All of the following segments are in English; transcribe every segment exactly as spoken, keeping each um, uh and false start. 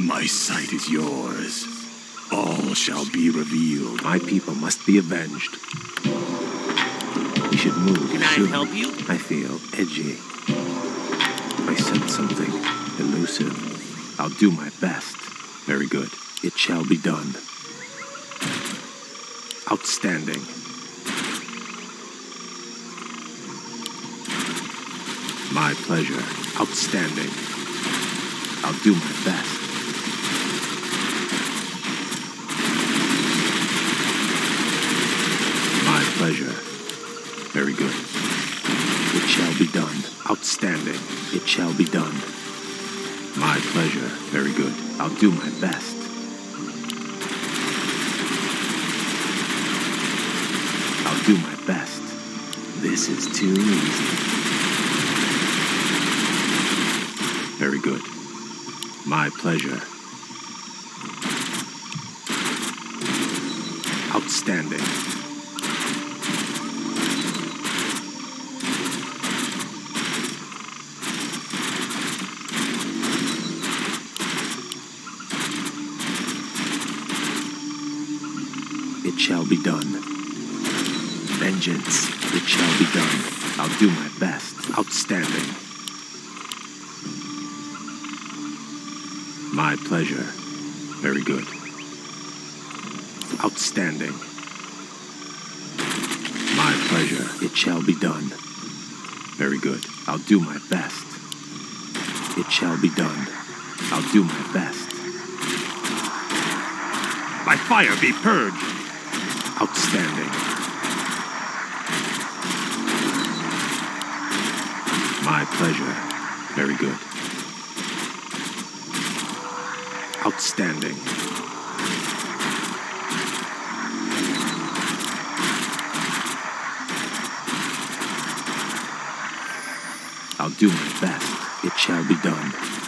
My sight is yours. All shall be revealed. My people must be avenged. We should move. Can I soon. help you? I feel edgy. I sense something elusive. I'll do my best. Very good. It shall be done. Outstanding. My pleasure. Outstanding. I'll do my best. My pleasure. Very good. It shall be done. Outstanding. It shall be done. My pleasure. Very good. I'll do my best. I'll do my best. This is too easy. Very good. My pleasure. Outstanding. It shall be done. Vengeance. It shall be done. I'll do my best. Outstanding. My pleasure. Very good. Outstanding. My pleasure. It shall be done. Very good. I'll do my best. It shall be done. I'll do my best. By fire be purged. Outstanding. My pleasure. Very good. Outstanding. I'll do my best. It shall be done.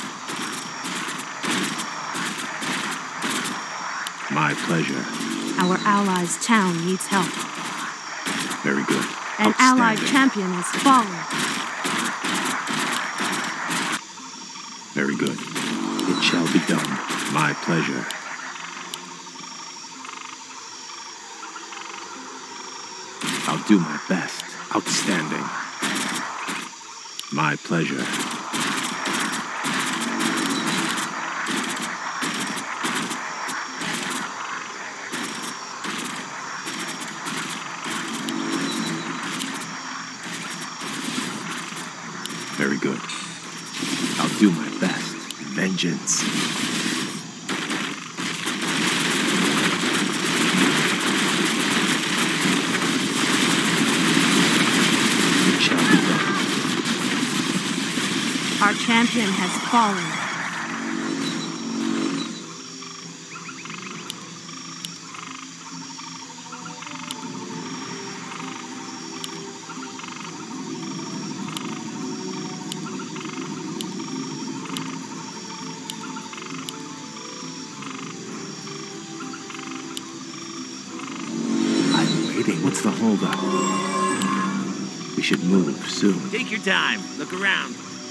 My pleasure. Our allies' town needs help. Very good. An allied champion has fallen. Very good. It shall be done. My pleasure. I'll do my best. Outstanding. My pleasure. Very good. I'll do my best. Vengeance. It shall be done. Our champion has fallen. What's the holdup? We should move soon. Take your time. Look around.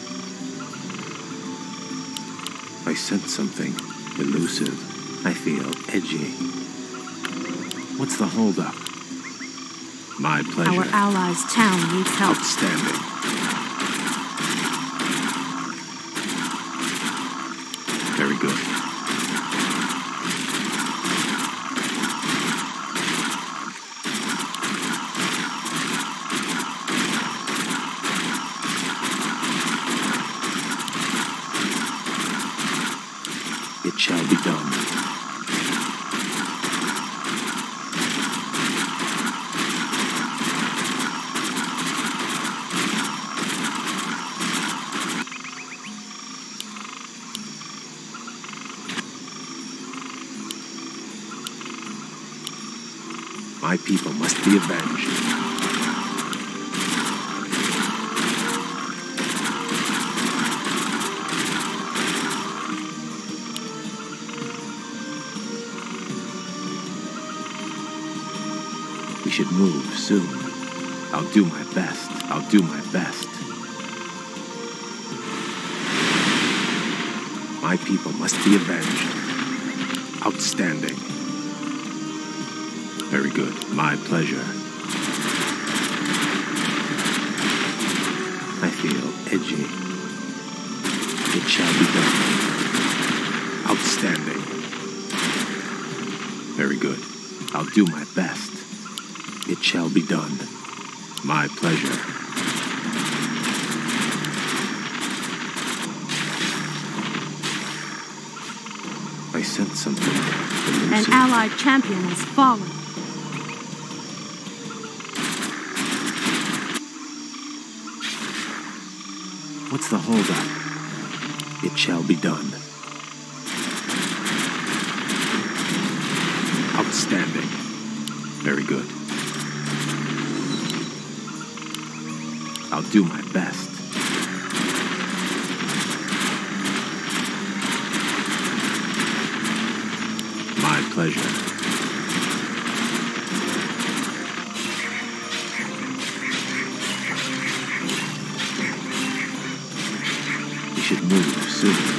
I sense something elusive. I feel edgy. What's the holdup? My pleasure. Our allies' town needs help. Outstanding. Very good. It shall be done. My people must be avenged. We should move soon. I'll do my best. I'll do my best. My people must be avenged. Outstanding. Very good. My pleasure. I feel edgy. It shall be done. Outstanding. Very good. I'll do my best. It shall be done. My pleasure. I sense something elusive. An allied champion has fallen. What's the holdup? It shall be done. Outstanding. Very good. I'll do my best. My pleasure. We should move soon.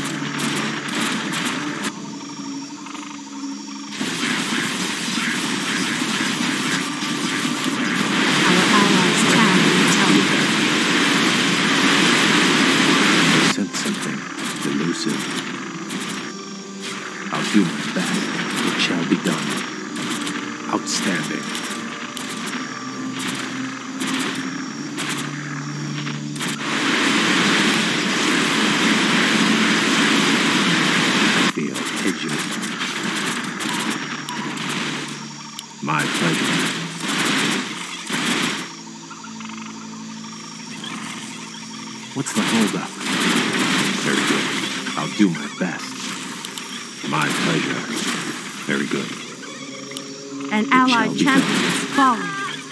I'll do my best. It shall be done. Outstanding. I feel edgy. My pleasure. What's the holdup? Very good. I'll do my best. My pleasure. Very good. An allied champion has fallen.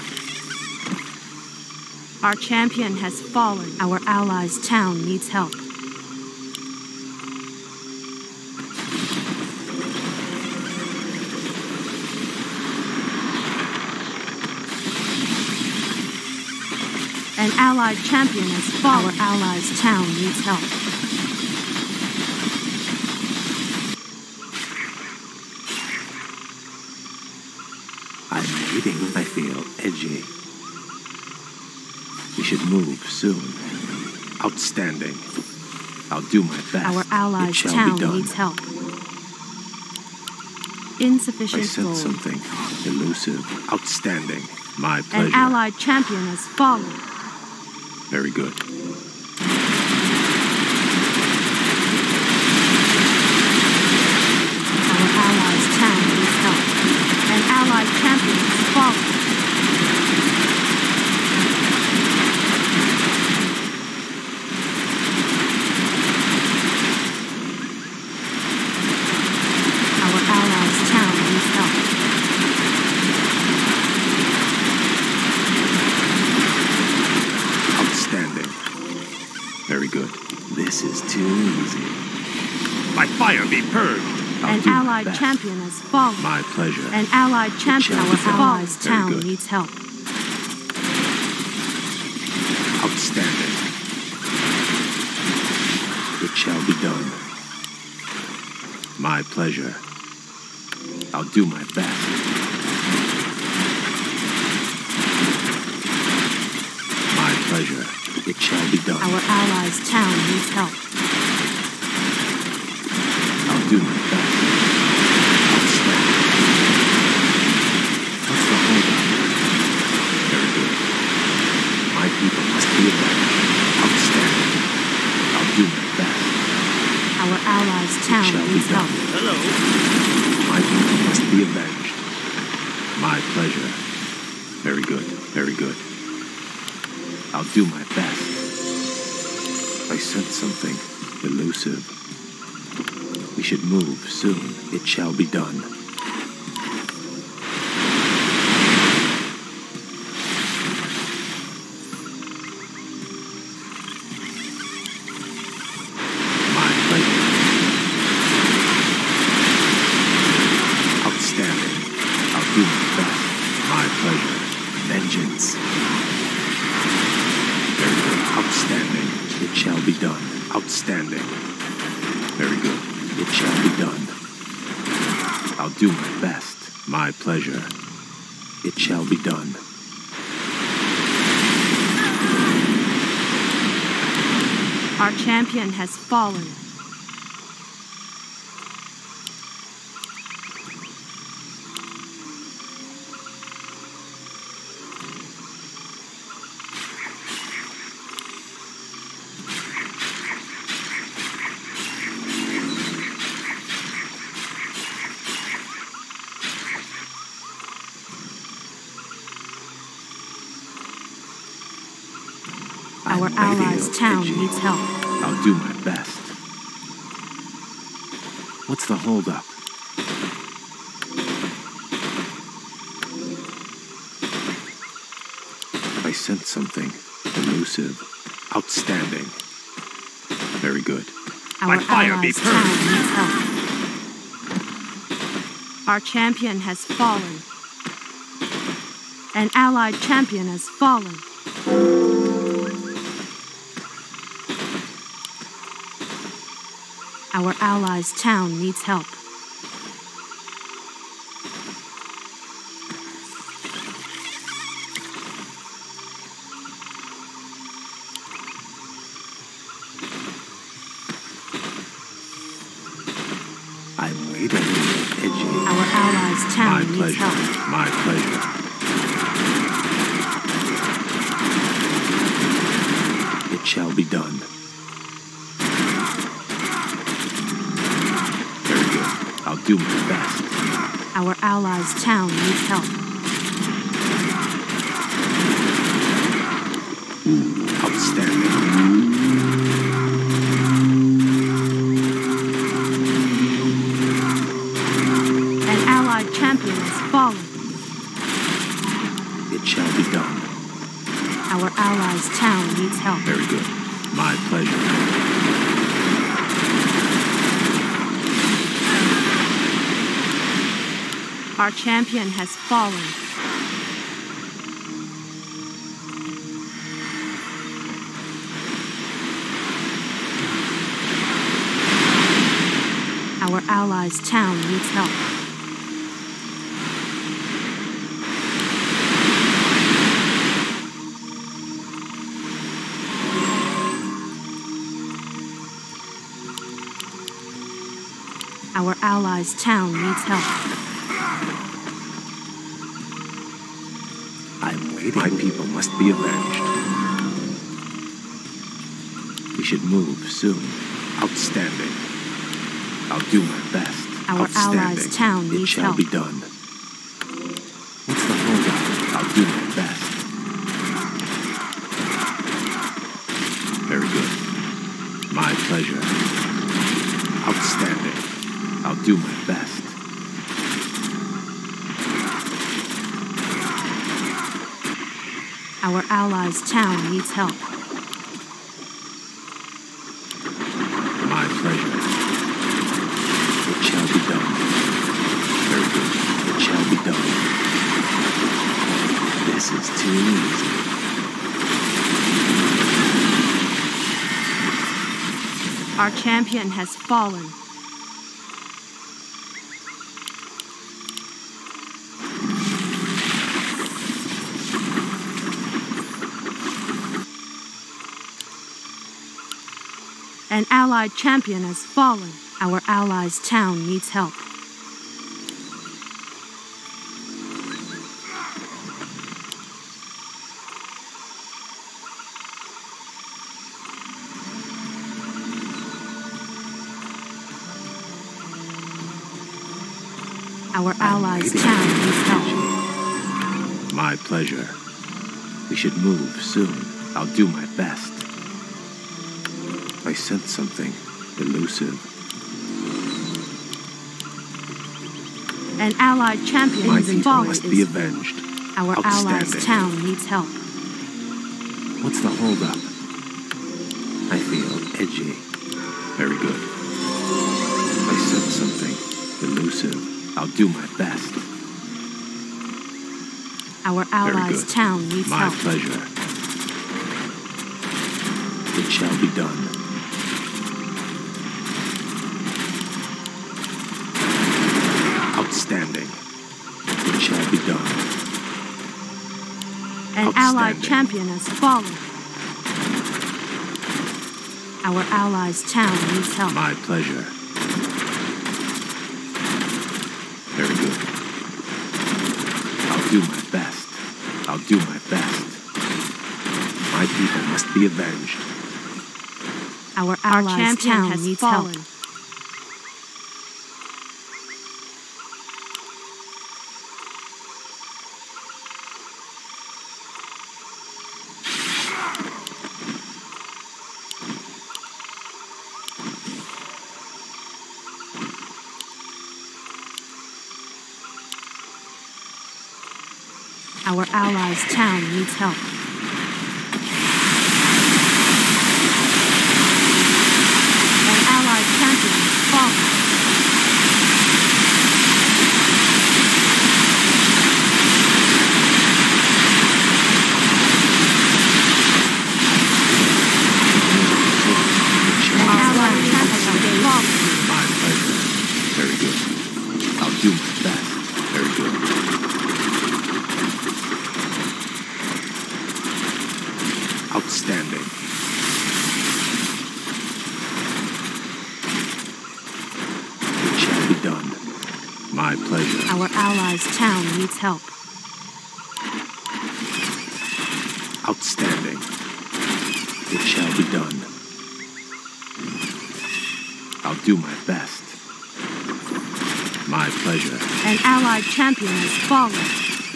Our champion has fallen. Our allies' town needs help. An allied champion has fallen. Our allies' town needs help. I feel edgy. We should move soon. Outstanding. I'll do my best. Our allies' town needs help. Insufficient I sense gold. something elusive. Outstanding. My pleasure. An allied champion has fallen. Very good. Our allies' town needs help. An allied champion has fallen. Our allies' town needs help. Outstanding. Very good. This is too easy. By fire be purged. I'll An do my allied best. champion has fallen. My pleasure. An allied champion. shall Our be done. allies' Very town good. needs help. Outstanding. It shall be done. My pleasure. I'll do my best. My pleasure. It shall be done. Our allies' town needs help. I'll do my best. Outstanding. What's the holdup? Very good. My people must be avenged. Outstanding. I'll do my best. Our allies' It town shall be needs help. done. Hello. My people must be avenged. My pleasure. Very good. Very good. I'll do my best. I sense something elusive. We should move soon. It shall be done. My pleasure. Outstanding. I'll do my best. My pleasure. Vengeance. Very good. Outstanding. It shall be done. Outstanding. Very good. It shall be done. I'll do my best. My pleasure. It shall be done. Our champion has fallen. Our allies' town needs help. I'll do my best. What's the holdup? I sense something elusive, outstanding. Very good. Our My fire be allies' town purged. needs help. Our champion has fallen. An allied champion has fallen. Our allies' town needs help. I'm waiting, edgy. Our allies' town My needs pleasure. help. My pleasure. It shall be done. Very good. I'll do my best. Our allies' town needs help. Outstanding. An allied champion has fallen. It shall be done. Our allies' town needs help. Very good. My pleasure. Our champion has fallen. Our allies' town needs help. Our allies' town needs help. I'm waiting. My people must be avenged. We should move soon. Outstanding. I'll do my best. Our Outstanding. allies' town It needs shall help. be done. What's the holdup? I'll do my best. Very good. My pleasure. Outstanding. I'll do my best. Our allies' town needs help. My pleasure. It shall be done. Very good. It shall be done. This is too easy. Our champion has fallen. An allied champion has fallen. Our allies' town needs help. Our allies' town needs help. My pleasure. We should move soon. I'll do my best. I sense something elusive. An allied champion My has people fallen. must be avenged. Our allies' Outstanding. town needs help. What's the holdup? I feel edgy. Very good. I sense something elusive. I'll do my best. Our Very allies' good. town needs My help. pleasure. It shall be done. Outstanding. It shall be done. An allied champion has fallen. Our allies' town needs help. My pleasure. Very good. I'll do my best. I'll do my best. My people must be avenged. Our allies' town has needs fallen. Help. Our allies' town needs help. An allied champion has fallen. An allied champion has fallen. My pleasure. Very good. I'll do my best. Very good. Outstanding. It shall be done. My pleasure. Our allies' town needs help. Outstanding. It shall be done. I'll do my best. My pleasure. An allied champion has fallen.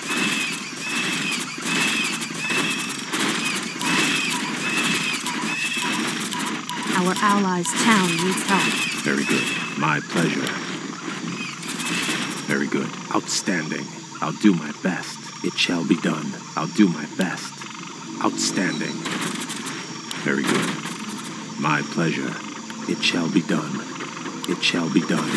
Our allies' town needs help. Very good. My pleasure. Very good. Outstanding. I'll do my best. It shall be done. I'll do my best. Outstanding. Very good. My pleasure. It shall be done. It shall be done.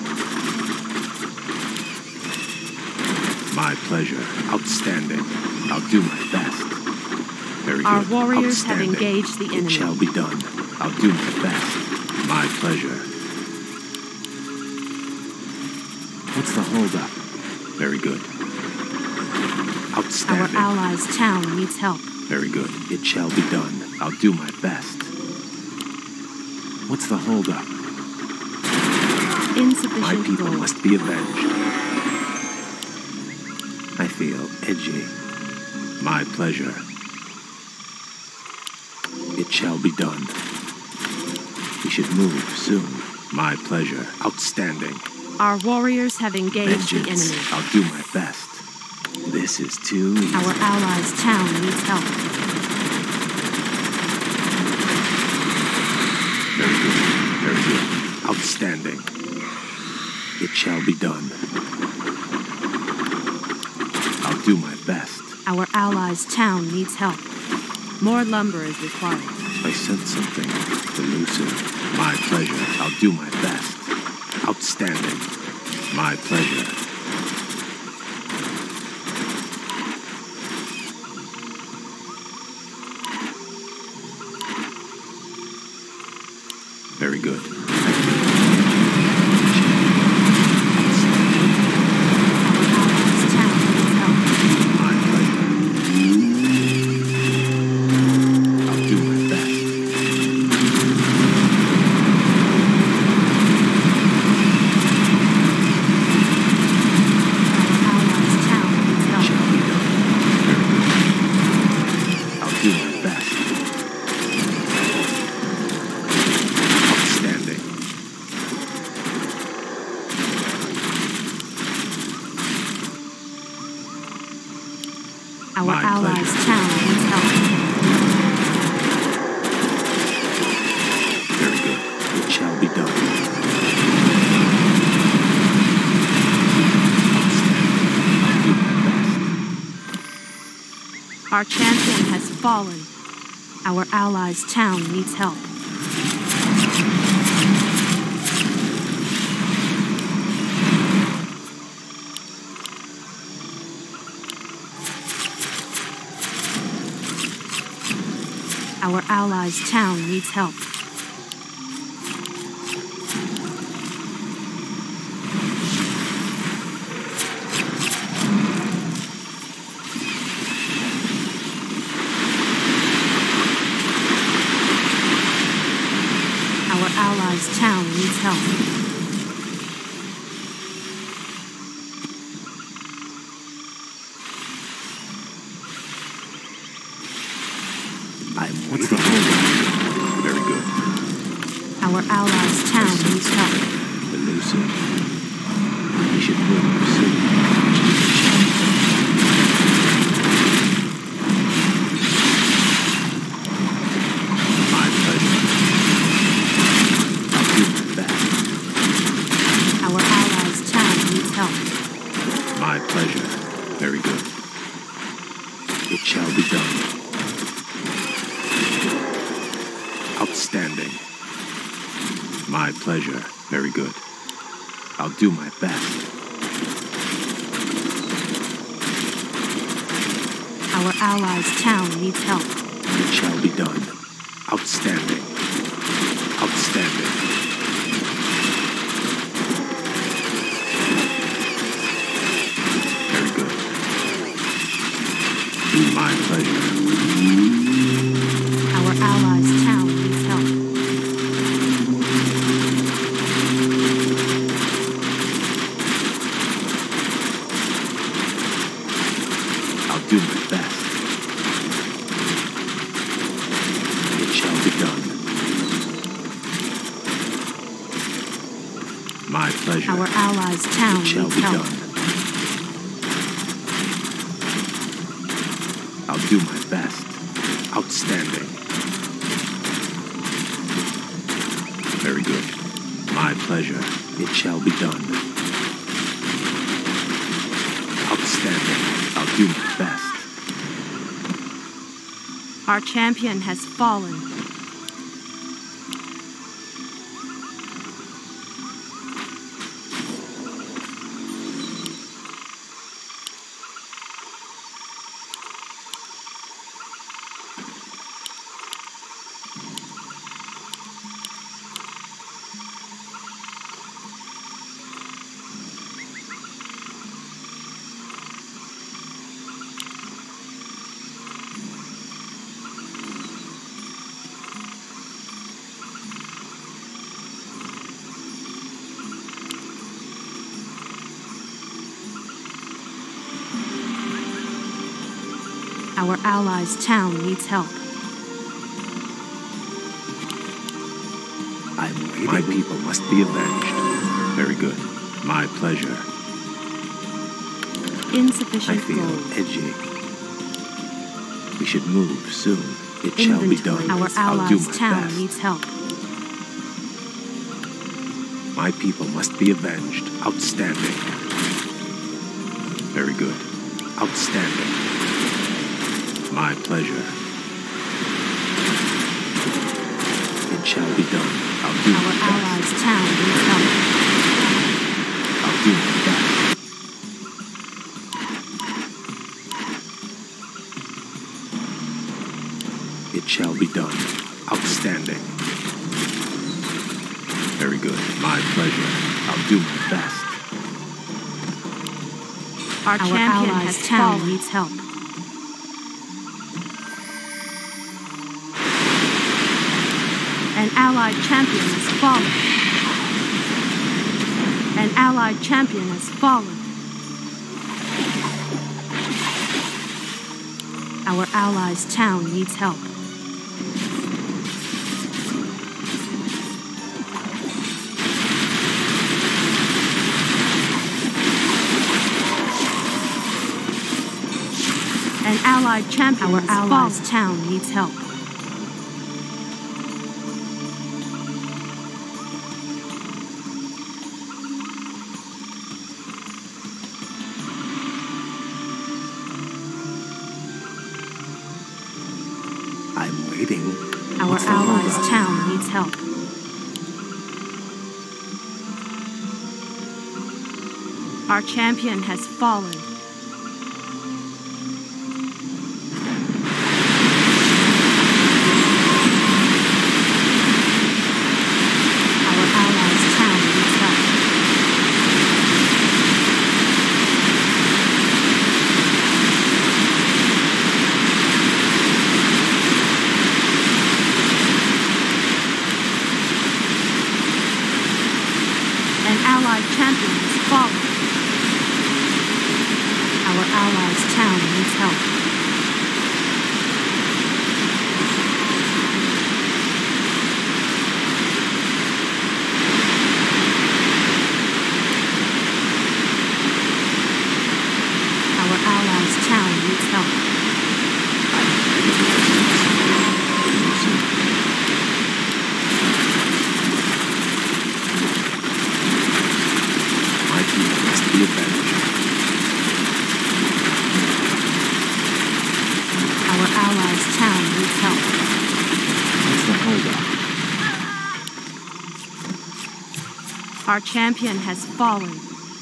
My pleasure. Outstanding. I'll do my best. Very good. Our warriors have engaged the enemy. It shall be done. I'll do my best. My pleasure. What's the holdup? Very good. Outstanding. Our allies' town needs help. Very good. It shall be done. I'll do my best. What's the holdup? Insufficient My people gold. must be avenged. I feel edgy. My pleasure. It shall be done. We should move soon. My pleasure. Outstanding. Our warriors have engaged Vengeance. the enemy. I'll do my best. This is too easy. Our allies' town needs help. Very good. Very good. Outstanding. It shall be done. I'll do my best. Our allies' town needs help. More lumber is required. I sense something elusive. My pleasure. I'll do my best. Outstanding. My pleasure. Very good. Our allies' town needs help. Very good. It shall be done. Our champion has fallen. Our allies' town needs help. Our allies' town needs help. needs help. I'm what's the whole Very good. Our allies' town needs help. Elusive. We should move soon. My pleasure. I'll do my best. Our allies' town needs help. My pleasure. Very good. It shall be done. Outstanding. My pleasure. Very good. I'll do my best. Our allies' town needs help. It shall be done. Outstanding. Outstanding. Very good. Do my pleasure. Our allies' town needs help. I'll do my best. It shall be done. My pleasure. Our allies' town It shall needs be help. done. I'll do my best. Outstanding. Very good. My pleasure. It shall be done. Outstanding. I'll do my best. Our champion has fallen. Our allies' town needs help. I'm waiting. My people must be avenged. Very good. My pleasure. I Insufficient feel gold. edgy. We should move soon. It shall be Inventory. done. Our I'll do allies' my town best. needs help. My people must be avenged. Outstanding. Very good. Outstanding. My pleasure. It shall be done. I'll do Our my best. allies' town needs help. I'll do my best. It shall be done. Outstanding. Very good. My pleasure. I'll do my best. Our, Our champion allies' has town fallen. needs help. An allied champion has fallen. An allied champion has fallen. Our allies' town needs help. An allied champion Our has allies' fallen. town needs help. I'm waiting. Our What's the allies' holdup? town needs help. Our champion has fallen. Our allies' town needs help. Our champion has fallen.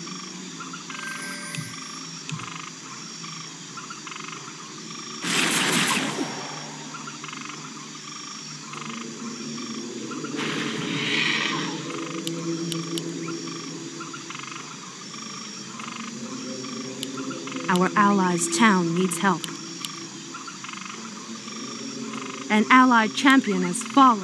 Our allies' town needs help. An allied champion has fallen.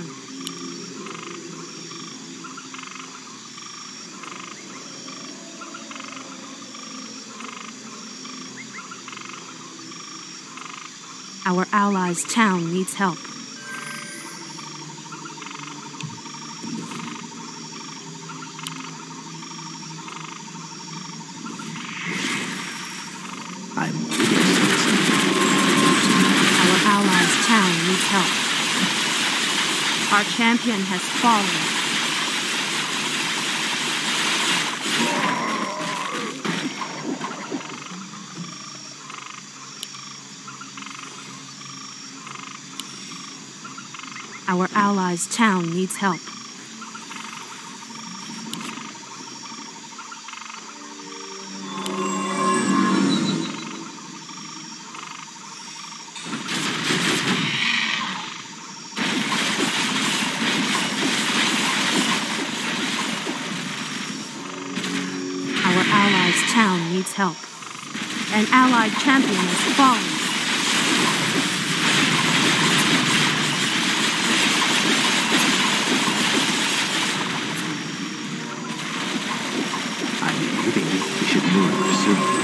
Our allies' town needs help. I'm Our allies' town needs help. Our champion has fallen. Our allies' town needs help. Our allies' town needs help. An allied champion has fallen. I'm moving. We should move soon.